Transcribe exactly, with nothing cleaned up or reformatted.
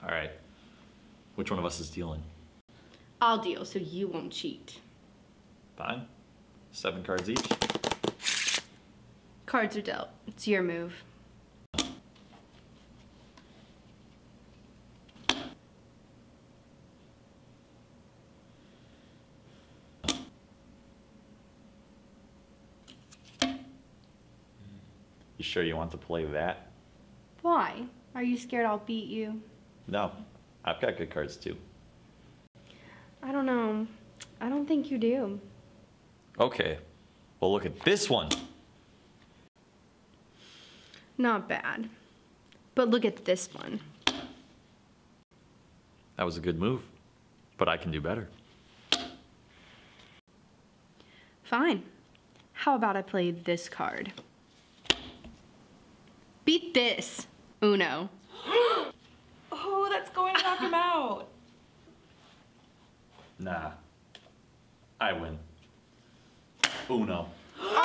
All right. Which one of us is dealing? I'll deal so you won't cheat. Fine. Seven cards each. Cards are dealt. It's your move. You sure you want to play that? Why? Are you scared I'll beat you? No. I've got good cards too. I don't know. I don't think you do. Okay. Well, look at this one. Not bad. But look at this one. That was a good move, but I can do better. Fine. How about I play this card? Beat this, Uno. Oh, that's going to knock him out. Nah. I win. Uno. Oh!